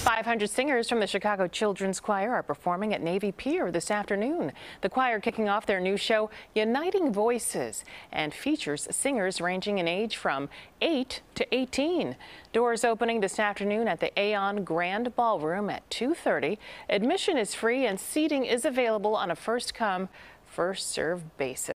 500 singers from the Chicago Children's Choir are performing at Navy Pier this afternoon. The choir kicking off their new show, Uniting Voices, and features singers ranging in age from 8 to 18. Doors opening this afternoon at the Aon Grand Ballroom at 2:30. Admission is free and seating is available on a first-come, first-served basis.